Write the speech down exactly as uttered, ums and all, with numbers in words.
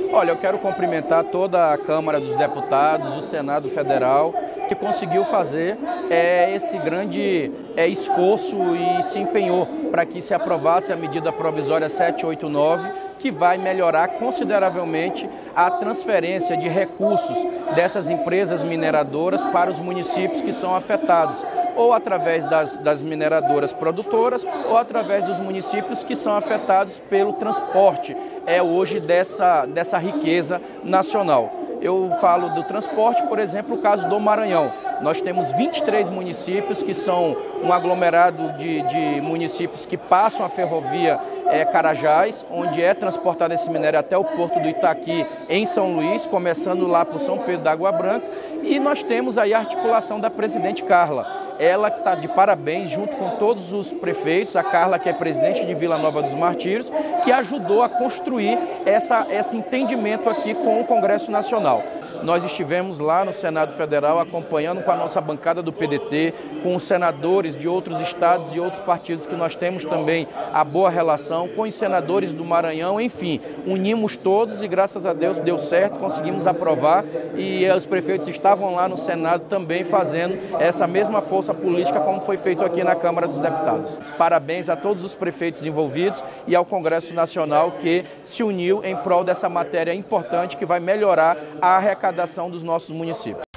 Olha, eu quero cumprimentar toda a Câmara dos Deputados, o Senado Federal, que conseguiu fazer é, esse grande é, esforço e se empenhou para que se aprovasse a medida provisória setecentos e oitenta e nove, que vai melhorar consideravelmente a transferência de recursos dessas empresas mineradoras para os municípios que são afetados, ou através das, das mineradoras produtoras, ou através dos municípios que são afetados pelo transporte, é hoje dessa, dessa riqueza nacional. Eu falo do transporte, por exemplo, o caso do Maranhão. Nós temos vinte e três municípios que são um aglomerado de, de municípios que passam a ferrovia é, Carajás, onde é transportado esse minério até o porto do Itaqui, em São Luís, começando lá por São Pedro da Água Branca. E nós temos aí a articulação da presidente Carla. Ela está de parabéns junto com todos os prefeitos, a Carla, que é presidente de Vila Nova dos Martírios, que ajudou a construir essa, esse entendimento aqui com o Congresso Nacional. Nós estivemos lá no Senado Federal acompanhando com a nossa bancada do P D T, com os senadores de outros estados e outros partidos que nós temos também a boa relação, com os senadores do Maranhão, enfim, unimos todos e graças a Deus deu certo, conseguimos aprovar e os prefeitos estavam lá no Senado também fazendo essa mesma força política como foi feito aqui na Câmara dos Deputados. Parabéns a todos os prefeitos envolvidos e ao Congresso Nacional que se uniu em prol dessa matéria importante que vai melhorar a arrecadação dos nossos municípios.